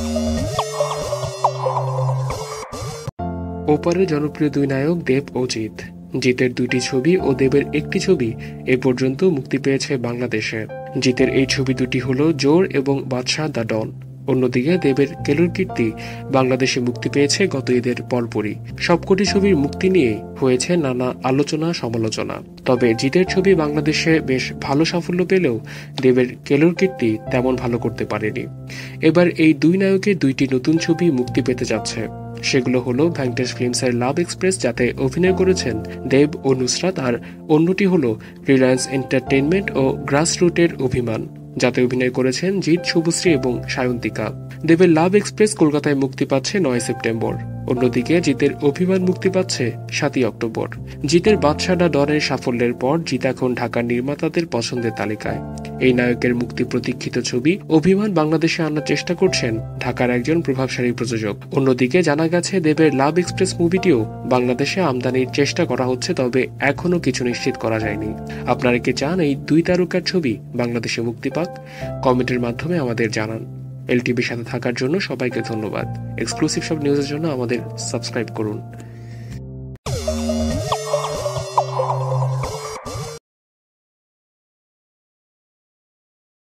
ওপারে জনপ্রিয় দুই নায়ক দেব ও জিৎ। জিতের দুইটি ছবি ও দেবের একটি ছবি এ পর্যন্ত মুক্তি পেয়েছে বাংলাদেশে। জিতের এই ছবি দুটি হল জোর এবং বাদশাহ দ্য ডন। অন্যদিকে দেবের কেলোর কীর্তি বাংলাদেশে মুক্তি পেয়েছে গত ঈদের পরপরই। সবকটি ছবির মুক্তি নিয়ে হয়েছে নানা আলোচনা সমালোচনা। তবে জিতের ছবি বাংলাদেশে বেশ ভালো সাফল্য পেলেও দেবের কেলোর কীর্তি তেমন ভালো করতে পারেনি। এবার এই দুই নায়কের দুইটি নতুন ছবি মুক্তি পেতে যাচ্ছে। সেগুলো হলো ভেঙ্কটেশ ফিল্মসের লাভ এক্সপ্রেস, যাতে অভিনয় করেছেন দেব ও নুসরাত, আর অন্যটি হলো রিলায়েন্স এন্টারটেইনমেন্ট ও গ্রাসরুটের অভিমান, যাতে অভিনয় করেছেন জিৎ, শুভশ্রী এবং সায়ন্তিকা। দেবের লাভ এক্সপ্রেস কলকাতায় মুক্তি পাচ্ছে 9 সেপ্টেম্বর। অন্যদিকে জিতের অভিমান মুক্তি পাচ্ছে 7 অক্টোবর। জিতের বাদশাহ দ্য ডনের সাফল্যের পর জিৎ এখন ঢাকার নির্মাতাদের পছন্দের তালিকায়। এই নায়কের মুক্তি প্রতীক্ষিত ছবি অভিমান বাংলাদেশে আনার চেষ্টা করছেন ঢাকার একজন প্রভাবশালী প্রযোজক। অন্যদিকে জানা গেছে দেবের লাভ এক্সপ্রেস মুভিটিও বাংলাদেশে আমদানির চেষ্টা করা হচ্ছে, তবে এখনো কিছু নিশ্চিত করা যায়নি। আপনারা কি চান এই দুই তারকার ছবি বাংলাদেশে মুক্তি পাক? কমেন্টের মাধ্যমে আমাদের জানান। এলটিভির সাথে থাকার জন্য সবাইকে ধন্যবাদ। এক্সক্লুসিভ সব নিউজের জন্য আমাদের সাবস্ক্রাইব করুন।